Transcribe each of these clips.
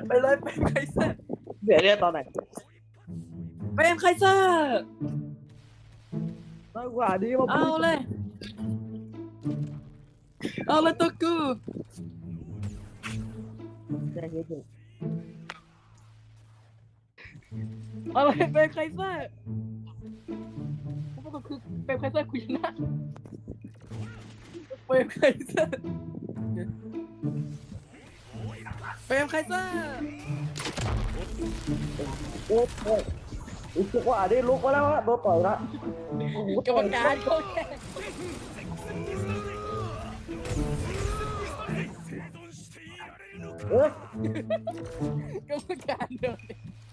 ไปเลยเป็นไคเซอร์เดี๋ยวเรียกตอนไหนเป็นไคเซอร์มากกว่านี้มาเอาเลยตัวกูแจ้งเยอะเอาเลยเป็นไคเซอร์ก็คือเป็นไคเซอร์คุยชนะเป็นไคเซอร์เป็นไคเซอร์โอ้โหรู้สึกว่าได้ลุกมาแล้วฮะโดนต่อยละกรรมการโคตรแย่เอ๊ะกรรมการโดน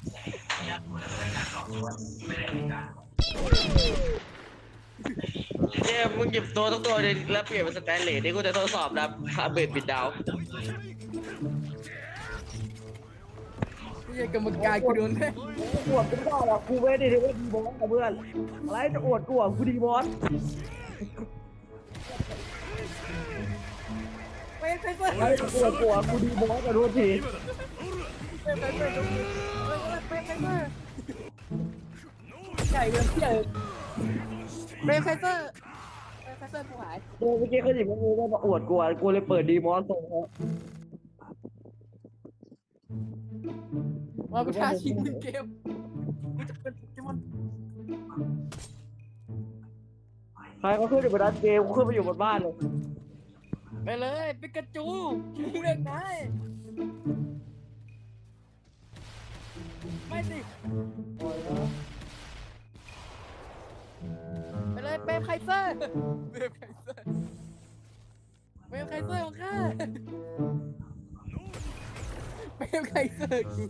เนี่ยมึงหยิบตัวทุกตัวเลยแล้วเปลี่ยนเป็นสแตนเลสนี่กูจะทดสอบนะคาเบดปิดดาวนี่กรรมการกูโดนแน่อวดกูไม่ได้หรอกกูไม่ได้เรียกว่าดีบอสกับเพื่อนอะไรจะอวดกูอ่ะกูดีบอสเป็นไคเซอร์อะไรจะอวดกูอ่ะกูดีบอสกับทุกทีเป็นไคเซอร์เป็นไคเซอร์ใหญ่เกินใหญ่เป็นไคเซอร์กูหายเมื่อกี้เขาหยิบมือมาอวดกูอ่ะกูเลยเปิดดีบอสส่งเขามาประชาชิงเกมกูจะเป็นโปเกมอนใครเขาขึ้นอยู่บนร้านเกมกูขึ้นไปอยู่บนบ้านเลยไปเลยปิกาจูชื่อเรื่องไหนไม่สิไปเลยเปมไคเซอร์ของข้าเปมไคเซอร์กู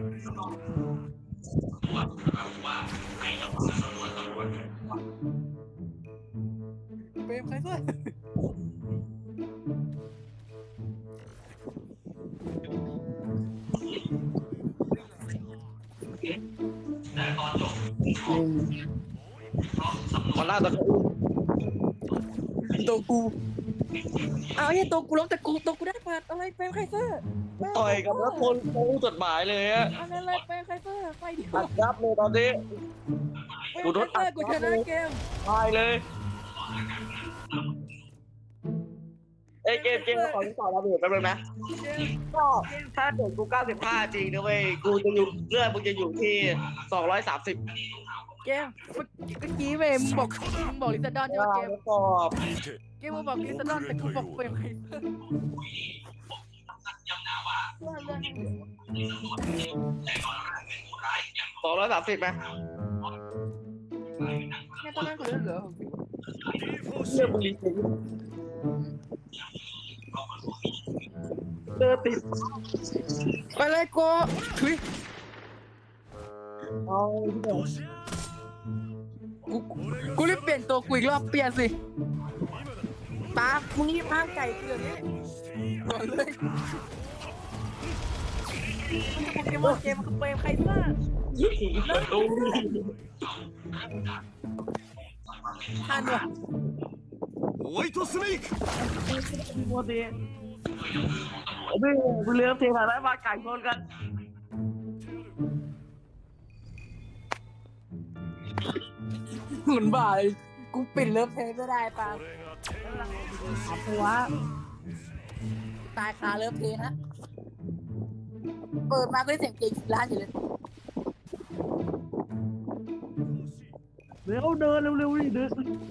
เปมไคเซอร์มันล่าตัวตัวกูเอาไอ้ตัวกูล้มแต่ตัวกูได้ผ่านอะไรเปมไคเซอร์ต่อยกับแล้วคนโกงจดหมายเลยอะอันนั้นเลยเปมไคเซอร์ไปเดียวอัดยับเลยตอนนี้กูโดนอัดกูชนะเกมตายเลยไอ้เกมขอที่ต่อระเบิดแป๊บนึงนะก็ถ้าเกิดกู95จริงนะเว้ยกูจะอยู่เลือดมึงจะอยู่ที่230 เกมเมื่อกี้เว้ยมึงบอกลิซาดอนใช่ไหมเกมสอบมึงบอกลิซาดอนแต่กูบอกเปมไคเซอร์ 230ไหมแค่ตอนนั้นกูเหลือเรื่องมึงดีจริงเดินติดไปเลยกูถุยเอาที่ไหนกูรีบเปลี่ยนตัวกูอีกรอบเปลี่ยนสิตามึงรีบห้ามไก่เดี๋ยวนี้ก่อนเลยโปเกมอนเกมมันเปมไคเซอร์ทันวะホワイトスネークโมเดลไม่เลือกเทผ่านได้มาไก่ชนกันเหมือนบ่าเลยกูปิดเลิฟเพลงไม่ได้ปาหัวตายคาเลิฟเพลงฮะเปิดมาก็ได้เสียงเก่งร้านอยู่เลยเร็วเดินเร็วๆนี่เดิน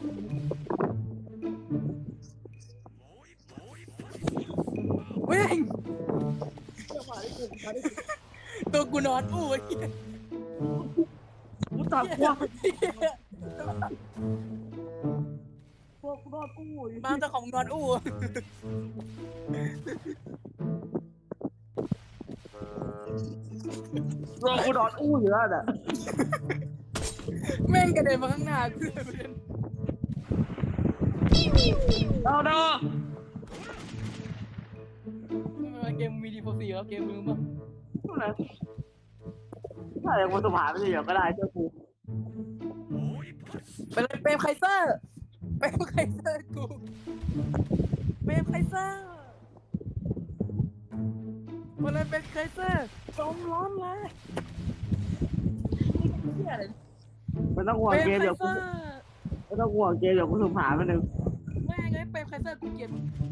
วิ่งตัวกูนอนอู้ไอ้เหี้ยกูตัดพวกกูนอนกู้บ้านเจ้าของนอนอู้รอกูนอนอู้อยู่แล้วน่ะแม่งกระเด็นมาข้างหน้ากูเลยประเด็นเอาเนาะเกมมีดีโฟซีแล้วเกมมึงมั้งถ้าอย่างกูสมหาไม่ได้เดี๋ยวก็ได้เจ้ากูไปเลยเปมไคเซอร์เปมไคเซอร์กูเปมไคเซอร์มันเลยเป็นไคเซอร์จมร้อนเลยเหี้ยอะไรไม่ต้องห่วงเป็นเกมไคเดี๋ยวเซกูอร์ไม่ต้องห่วงเกมเดี๋ยวกูสุ่มหามันหนึ่งแม่งไงเป็นไคเซอร์กูเกลียด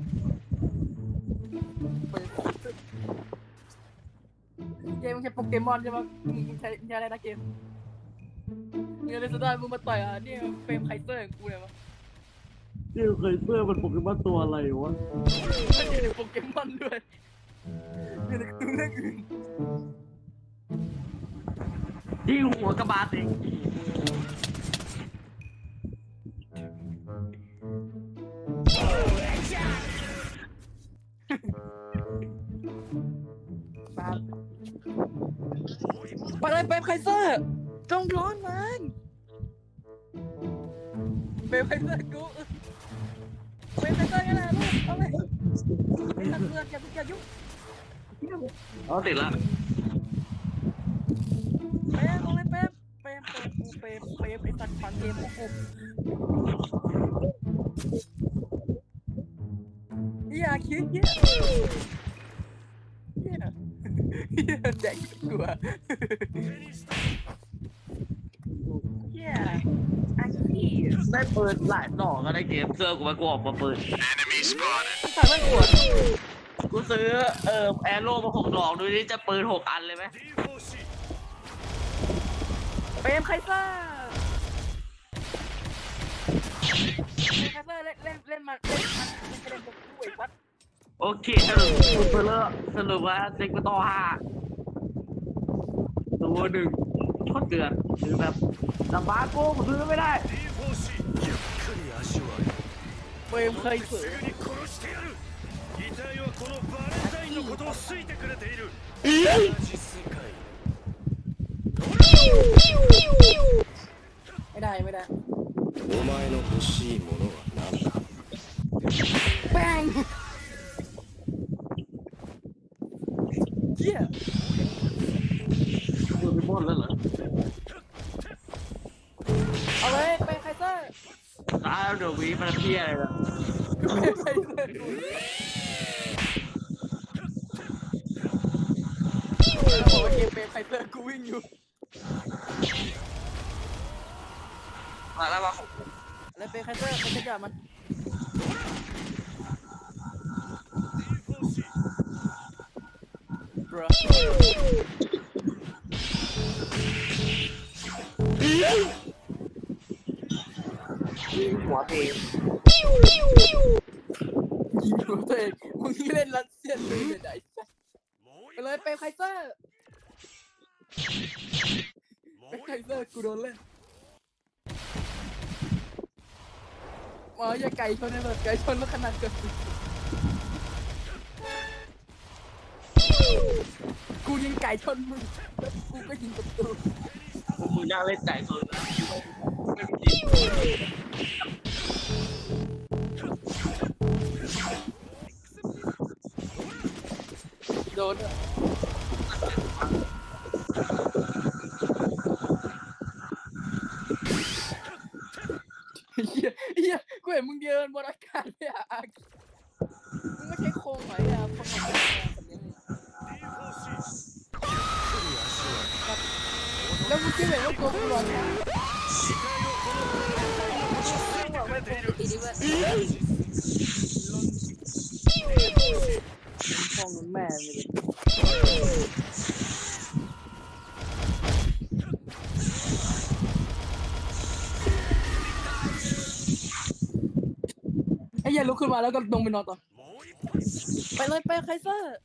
เกมมึงใช้โปเกมอนใช่ไหมมึงใช้อะไรนะเกมมึงอะไรสุดท้ายมึงมาต่อยนี่เป็นไคเซอร์ของกูเลยวะนี่เคยเสื้อมันโปเกมอนตัวอะไรวะมันอยู่ในโปเกมอนด้วยอยู่ในตัวเรื่องอื่นยิงหัวกระบาลเองไปเลยเป็นไคเซอร์จงร้อนมันเป็นไคเซอร์กูเป็นไคเซอร์กันแหละลูกเอาเลยเป็นไคเซอร์อย่ายุ่งอ๋อติดละเป๊ะเอาเลยเป๊ะไอ้สัตว์ฟันเกมโอ้โหอย่าคิดเยอะแดกกลัวอาคีได้เปิดหลายดอกก็ได้เกมเสื้อกูมากูออกมาเปิด Enemy spotted. ถามว่าปวดกูซื้อแอโร่มา6 ดอกดูนี่จะปืน6 อันเลยไหม D4C. เปรมไคเซอร์ไคเซอร์เล่นมาเล่นกับกูไอ้วัดโอเคสรุปกูเลิกสรุปว่าเซ็กต่อ5ตัว1โคตรเดือดหรือแบบลำบากกูซื้อไม่ได้ D4C. ゆっくり足を上げเปรมไคเซอすร์ぐに殺してやる。遺体はこのバレンタインのことを好いてくれている。同じ世界。 ไม่ได้お前の欲しいものは何だแป้งเฮียกูไปบ่นแล้วเหรอเอาเลยเปรมไคเซอร์ตายแล้วเดี๋ยววีมันเพี้ยอะไรล่ะเปรมไคเซอร์กูบอกว่าเกมเปรมไคเซอร์กูวิ่งอยู่มาแล้วมาแล้วเปรมไคเซอร์มันจะหยอดมัน D4C. บรอยิงหัวเพลงยิงหัวตัวเองมึงเล่นรัสเซียนเลยไหนไปเลยเปรมไคเซอร์เปรมไคเซอร์กูโดนเล่นมาอย่าไก่ชนนะแบบไก่ชนแล้วขนาดเกินกูยิงไก่ชนมึงกูก็ยิงประตูมึงนั่งเล่นไก่โซนนะไม่มีทีโดนอะเฮียกูเห็นมึงเดินบนอากาศเลยอ่ะมึงไม่ใช่โครงไหมอ่ะคนไหนแบบนี้ D4C. แล้วมึงคิดเหมือนว่าตัวกูร้อนนะ遺体をこのバレンタインのことを好いてくれている。 อีดีเว้ยพ่อมันแม่เลยไอ้เหี้ยลุกขึ้นมาแล้วก็ลงไปนอนต่อもう一本。 ไปเลยไปไคเซอร์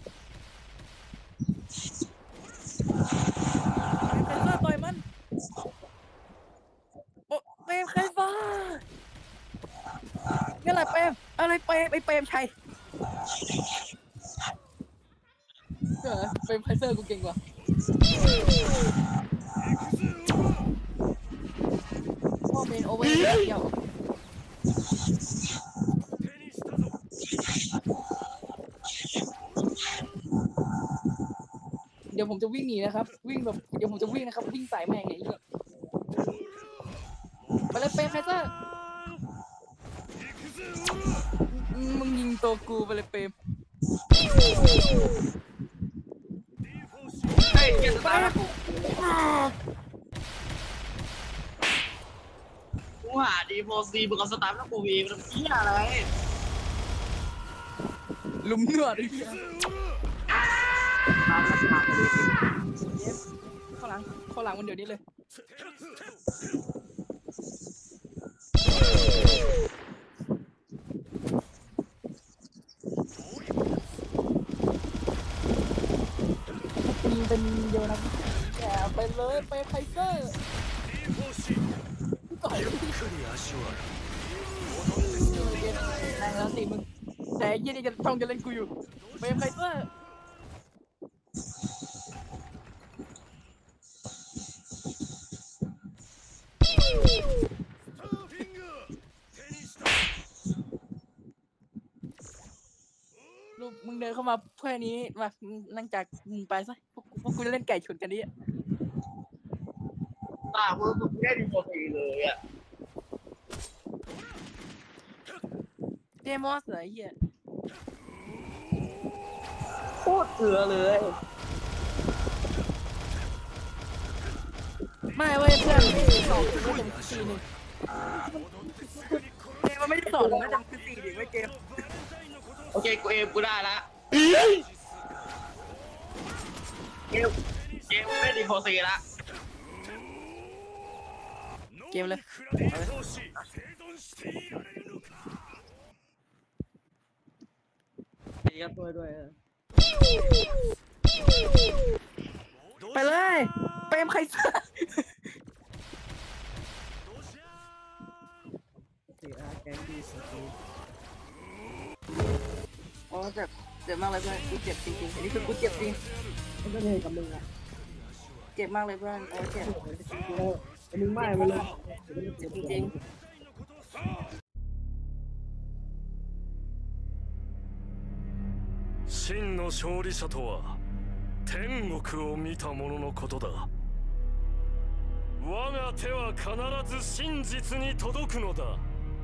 ต่อยมันเปรมไคเซอร์นี่แหละเปรมอะไรเปรมไอ้เปรมชัยเปรมไคเซอร์กูเก่งกว่าพ่อเมนโอเวอร์เดียว手にしたぞ。 เดี๋ยวผมจะวิ่งหนีนะครับวิ่งแบบเดี๋ยวผมจะวิ่งนะครับวิ่งใส่แม่งไงไอ้เหี้ยไปเลยเปรมไคเซอร์มึงยิงตัวกูไปเลยเปรมฮ้ยเกียร์สตาร์ทกูหาดีโฟซีมึงเอาสตาร์ทแล้วกูวีมันเหี้ยอะไรลุมเนื้อดิเข้าหลังมันเดี๋ยวนี้เลยเป็นเดียวนะแกไปเลยไปไพเซอร์ต่อยแรงแล้วสิมึงแต่ยี่นี่จะต้องจะเล่นกูอยู่ไปไพเซอร์ลูกมึงเดินเข้ามาเพื่อนี้มาหลังจากมึงไปซะพวกกูจะเล่นไก่ชนกันดิตามึงไม่ได้ดีโฟซีเลยอ่ะเดมอสเหรอไอ้เหี้ยโคตรเกลือเลยไม่เว้ยเพื่อนสองคือผม4-1เกมมันไม่ได้สอนนะแต่คือ4-1ไม่เกมโอเคกูเอมกูได้ละเกมไม่ดีโฟซีละเกมเลยดีครับด้วยไปเลยเปรมใครซะโอ้เจ็บมากเลยเพื่อนกูเจ็บจริงๆอันนี้คือกูเจ็บจริงมันก็เลยกับมึงอ่ะเจ็บมากเลยเพื่อนเจ็บมึงไม่ไปเลยเจ็บจริง真の勝利者とは天国を見た者のことだ。我が手は必ず真実に届くのだ。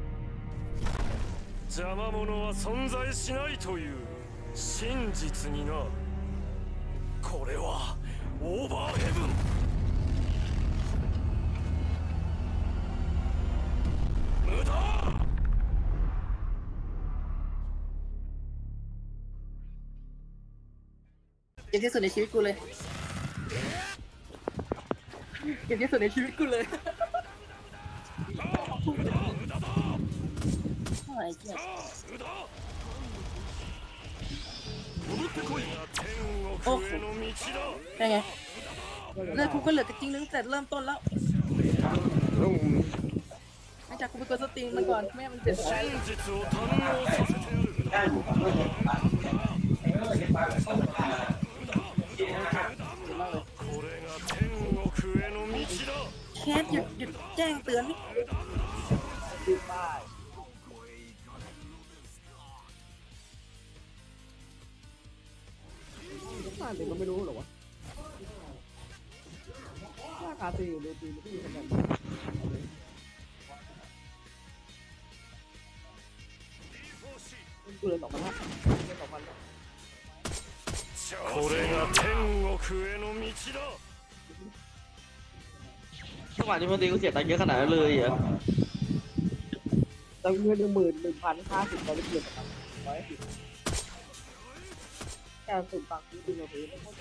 邪魔者は存在しないという真実にな。これはオーバーヘブン。無駄。 เจ็บที่สุดในชีวิตกูเลยเจ็บที่สุดในชีวิตกูเลยอะไรเจ็บโอ้โหเป็นไงเลือดกูก็เหลือแต่จริงนึงแต่เริ่มต้นแล้วหลังจากกูไปกดสตรีมมันก่อนแม่มันเจ็บใจแคทหยุดแจ้งเตือนบ้านเด็กมันไม่รู้หรอวะว่าคาตีอยู่ดูตีมันก็อยู่ขนาดนี้เกิน2,000ละเกิน2,000ละこれが天国への道だ。 จังหวะนี้พอดีกูเสียตังค์เยอะขนาดนั้นเลยเหรอแต่เงิน11,050ตอนนี้เกิน2,000 110แค่สุ่มตังค์ที่ตีเราซื้อไม่ค่อย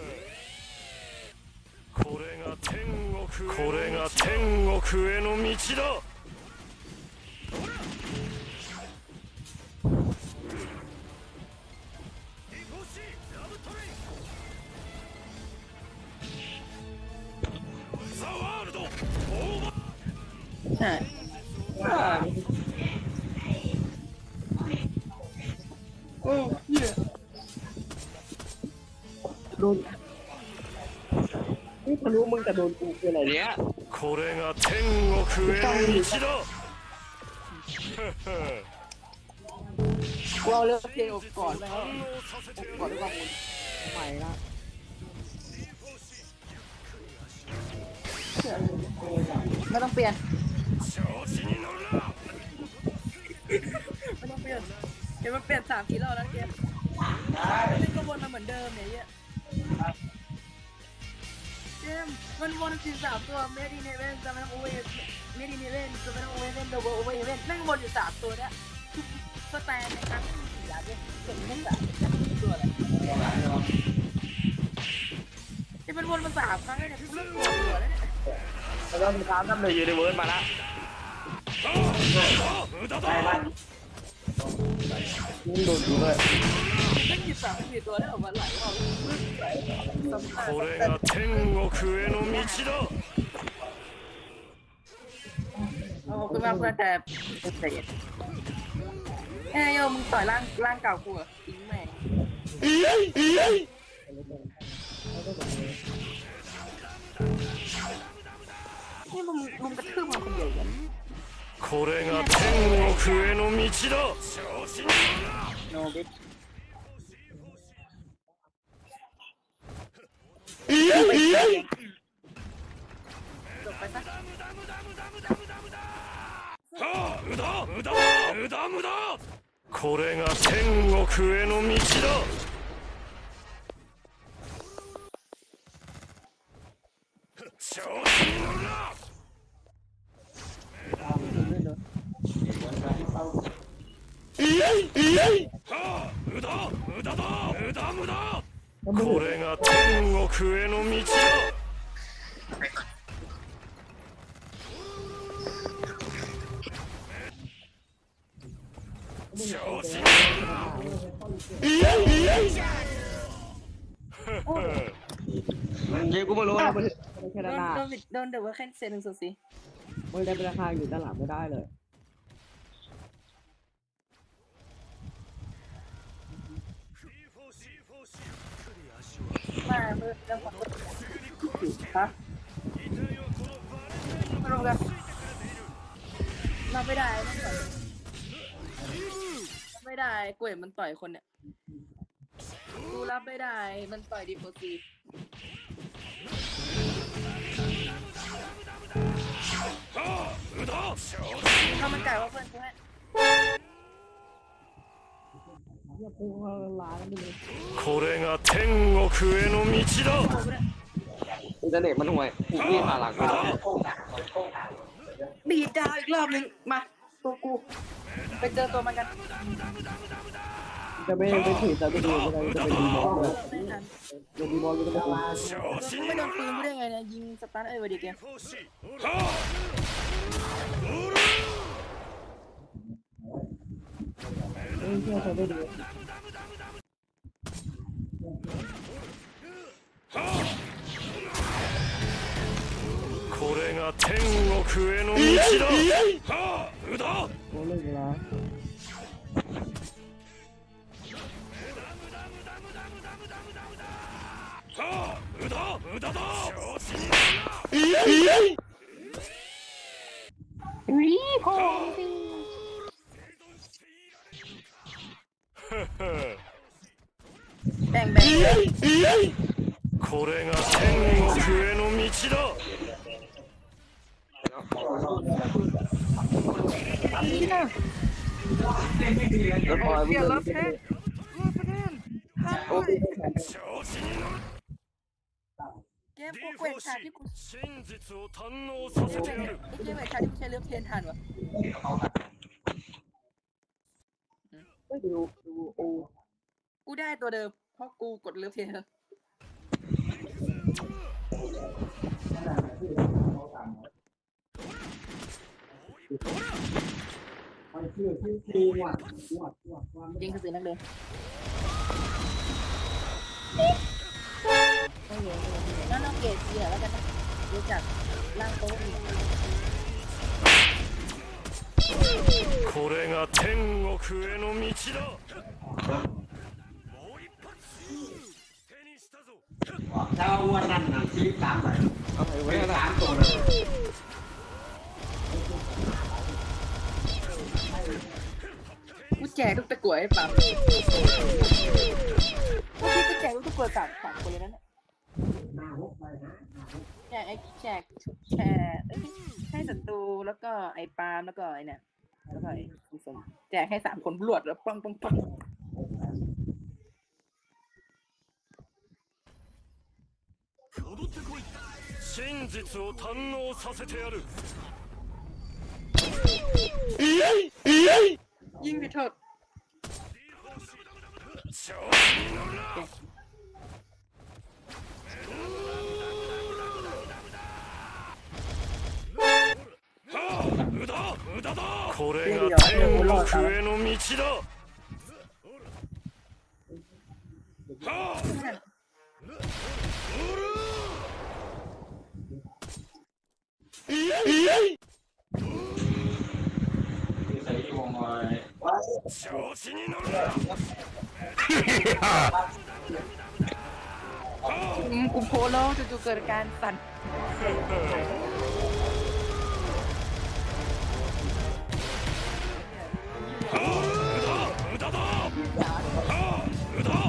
これが天国への道だ。 ใช่โอ้เหี้ยโดนนี่ทะลุมึงแต่โดนกูคืออะไรเนี่ยこれが天国への道だ。 กูเอาเลือกเพลงออกก่อนแล้วก่อนด้วยความมุนใหม่ละไม่ต้องเปลี่ยน調子に乗るな。 ไม่ต้องเปลี่ยนเกมมันเปลี่ยน3 ทีแล้วนะเกมเล่นก็วนมาเหมือนเดิมเนี่ยมมันวน13ตัวเมดิเนเวนจะไม่ต้องโอเวเมดิเนเวนจะไม่ต้องโอเวเวนโดโอเวเวนนั่งวนอยู่3ตัวเนี่ยสแตนนะครับอย่าเรียกเก่งไม่แบบตัวอะไรที่มันวนมา3ครั้งเนี่ยกูเริ่มปวดหัวแล้วเนี่ยแล้วก็มีการทำเลยยูนิเวิร์สมาแล้วนี่โดนดูด้วยไม่กี่3-4ตัวได้ออกมาหลายรอบこれが天国への道だโอ้คุณมาเพื่อแต่เด็กเอ้ยโยมึงต่อยร่างเก่ากูอ่ะทิ้งแม่งนี่มึงกระทืบมันคนเดียวกันこれが天国への道だโนบิจบไปซะこれが天国への道だ調子に乗るなこれが天国への道だ調子に乗るなเกมกูไม่รู้นะมันแค่ด้านหน้าโดนเดี๋ยวว่าแค่เซนหนึ่งสุดสิมันได้เป็นราคาอยู่ด้านหลังไม่ได้เลยมาเมื่อแล้วฮะมาลงกันเราไม่ได้ไม่ได้กล้วยมันต่อยคนเนี่ยกูรับไม่ได้มันต่อยดีโฟซีถ้ามันไก่ว่าเพื่อนกูให้これが天国への道だอินเทอร์เน็ตมันห่วยนี่มาหลังกูบีดดาวอีกรอบนึงมาตัวกูไปเจอตัวมันกันจะไม่ถีบจะไม่ดูจะเป็นดีมอลเลยจะดีมอลก็จะเป็นมึงไม่โดนปืนกูได้ไงเนี่ยยิงสตาร์ทไอ้วันดีเกมเชื่อจะไม่ดูこれが天国への道だโอ้เล่นเวลาวีโพแบ่งこれが天国への道だแล้วพอมึงเดินโอ้ยเกมกูเกวยชาที่กู真実を堪能させてやるไอ้เกมเกวยชาที่กูใช้เลือกเทียนทันวะไม่ดูโอ้กูได้ตัวเดิมเพราะกูกดเลือกเทียนยิงกระสือนักเดินแล้วน้องเกดเสียแล้วกันนะรู้จักร่างโต๊ะนี่これが天国への道だもう一発手にしたぞถ้าวันนั้นนะชีวิตตามไปเอาไปไว้นะตามตัวเลยกูแจกทุกตะกั่วให้ปั๊มเมื่อกี้กูแจกทุกตะกั่วสามคนเลยนั่นแหละแจกไอ้แจกให้ศัตรูแล้วก็ไอ้ปาล์มแล้วก็ไอ้เนี่ยแล้วก็ไอ้คุณสมแจกให้3 คนรวดแล้วปัง踊ってこい真実を堪能させてやるยิงไปเถอะ調子に乗るな無駄無駄だこれが天国への道だはあใส่ที่วงไว้調子に乗るなกูโพสแล้วจู่ๆเกิดอาการสั่น無駄だ無駄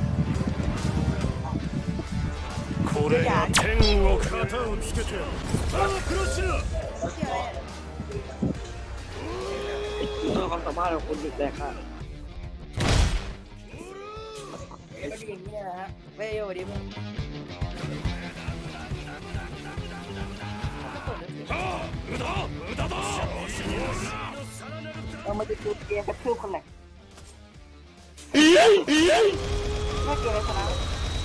これが天国旗をつけてさあクラッシュความสามารถของคุณหยุดแดกค่ะก็ดีอย่างนี้นะฮะเว้ยโอ้ดิมึง無駄無駄だ調子に乗るなเรามาจะดูเกมกระทืบคนไหนถ้าเกมอะไรชนะ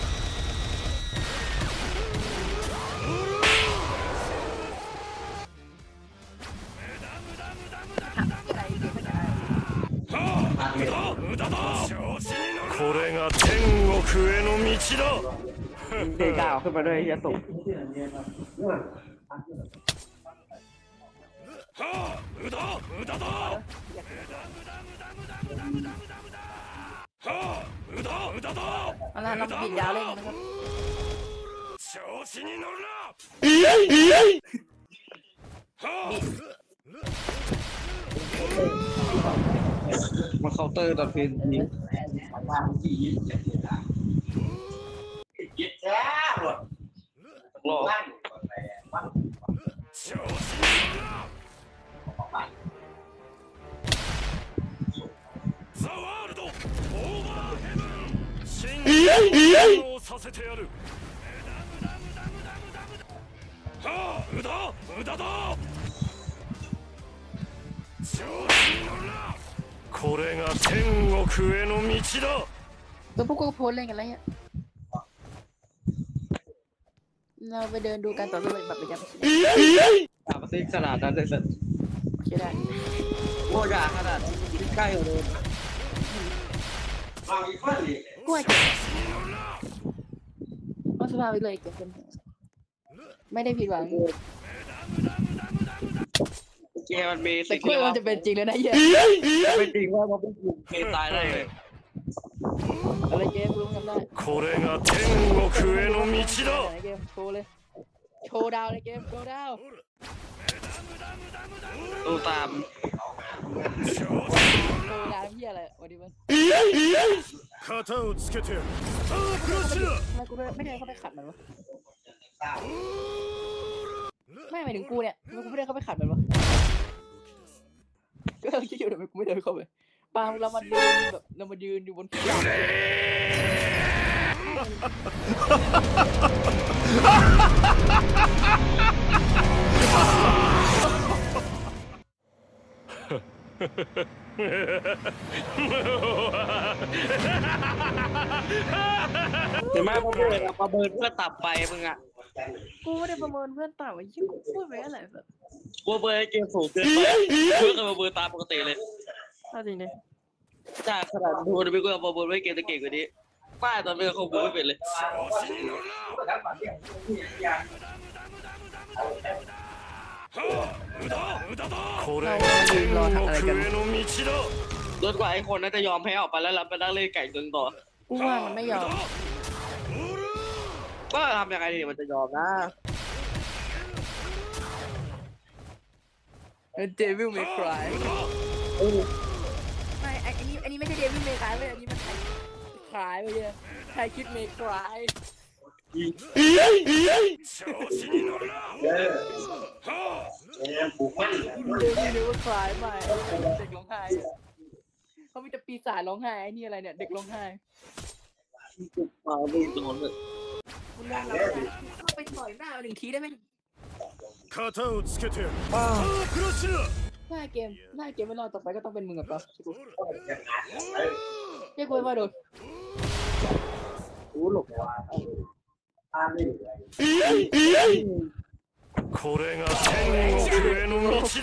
無駄だこれが天国への道だเด็กดาวขึ้นมาด้วยเฮียสุก無駄無駄だ無駄無駄だเอาล่ะเรามาบินยาวเล่นกันนะครับ調子に乗るなมาเคาน์เตอร์ตอนเพลงนี้วางที่ยึดเจ็ดละยึดแล้วหมดรอบ้านอะไรบ้าน調子に乗るなザワールドオーバーヘブン真実をさせてやるはあ無駄無駄だ調子に乗るなこれが天国への道だแล้วพวกกูก็โพสเล่นกันแล้วเนี่ยเราไปเดินดูการต่อสู้แบบประจำตามมาซิขนาดนั้นเลยสัตว์ใช่ได้โอ้ยาขนาดใกล้เลยวางอีกคนเลยกล้วยเก็บเอาสภาพไปเลยเก็บเป็นไม่ได้ผิดหวังเกมมันมีแต่สิ่งกล้วยที่มันจะเป็นจริงเลยนะเหี้ยเป็นจริงว่ามันเป็นจริงเกมตายได้เลยอะไรเกมรู้ทำได้これが天国への道だเกมโชว์เลยโชว์ดาวในเกมโชว์ดาวดูตามโชว์ดาวเหี้ยอะไรวันนี้มัน肩をつけてさあクラッシュだทำไมกูไม่ได้เข้าไปขัดมันวะไม่หมายถึงกูเนี่ยทำไมกูไม่ได้เข้าไปขัดมันวะก็คิดอยู่ทำไมกูไม่เดินเข้าไปปาเรามาเดินแบบเรามายืนอยู่บนเขียงเห็นไหมพวกมึงเราประเมินเพื่อตับไปมึงอ่ะกูไม่ได้ประเมินเพื่อนต่ำไอ้ยี่กูพูดไปอะไรแบบกูประเมินเกมสูงเกินไปเพื่อประเมินตามปกติเลยเอาจริงดิจากขนาดดูนะพี่กูประเมินไม่เก่งแต่เก่งกว่านี้ป้ายตอนเป็นคงไม่เป็นเลยこれが天国への道だจนกว่าไอ้คนนั้นจะยอมแพ้ออกไปแล้วรับไปนั่งเล่นไก่ตึงต่อกูว่ามันไม่ยอมก็ทำยังไงดีมันจะยอมนะเดวิลเมครายไม่อันนี้ไม่ใช่เดวิลเมครายเลยอันนี้มันคลายไปเลยใครคิดเมคราย調子に乗るなปลูกมันเดวิลนึกว่าคลายใหม่เด็กร้องไห้เขามีแต่ปีศาจร้องไห้ไอ้นี่อะไรเนี่ยเด็กร้องไห้มาดูโดนเลยคุณเล่นแล้วเข้าไปต่อยหน้าหนึ่งทีได้ไหม肩をつけてやるさあプラッシュだหน้าเกมไม่รอดต่อไปก็ต้องเป็นมึงกับเราชิบุほらเรียกว่าโดนรู้หลบแล้วこれが天国への道だ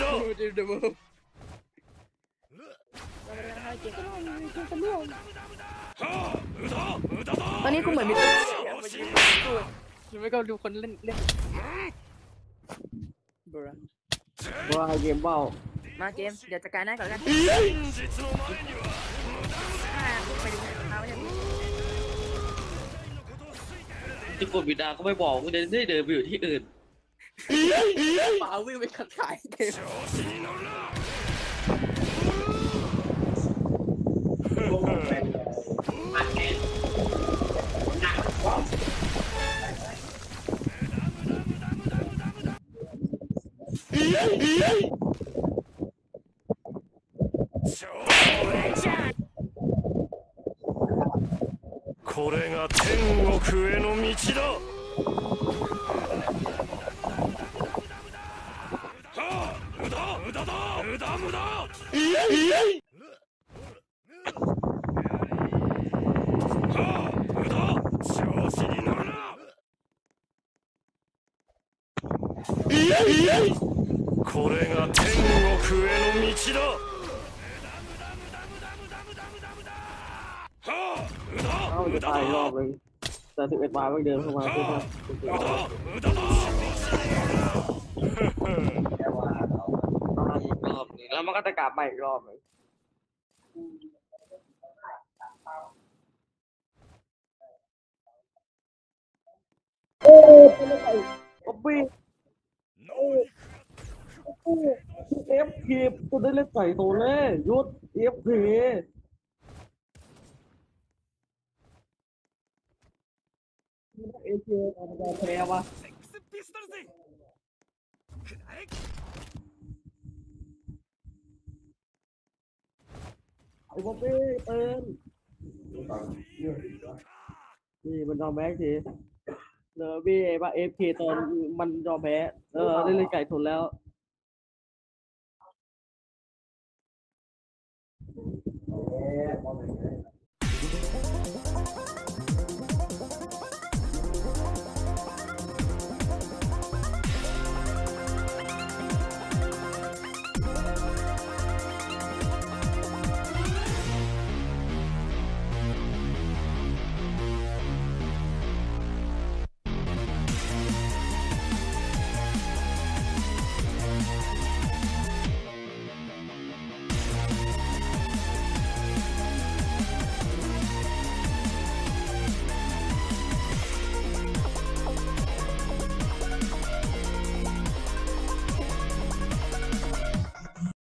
ตอนนี้กูเหมือนมีตัวไม่ก็ดูคนเล่นบราว่าเกมเบามาเกมเดี๋ยวจัดการหน้าก่อนกัน現実の前にはไปดูเขาไม่ใช่ที่กดบิดาก็ไม่บอกมึงได้เดินไปอยู่ที่อื่นป่าวิ่งไปขายเกม調子に乗るな これが天国への道だ無駄だ無駄調子に乗るなこれが天国への道だเอาจะตายรอบเลยแต่11 บาทไม่เดินเข้ามาเพื่อ無駄だอีกรอบนึงแล้วมันก็จะกลับมาอีกรอบนึงป๊อบบี้เอฟพีกูได้เล่นไก่โตเล่ยุดเอฟพีเอฟพีมันจะแพ้วะไอ้ป๊อบบี้เอิญนี่มันยอมแพ้ทีเนอบี้ว่าเอฟพีตอนมันยอมแพ้ได้เล่นไก่ทนแล้ว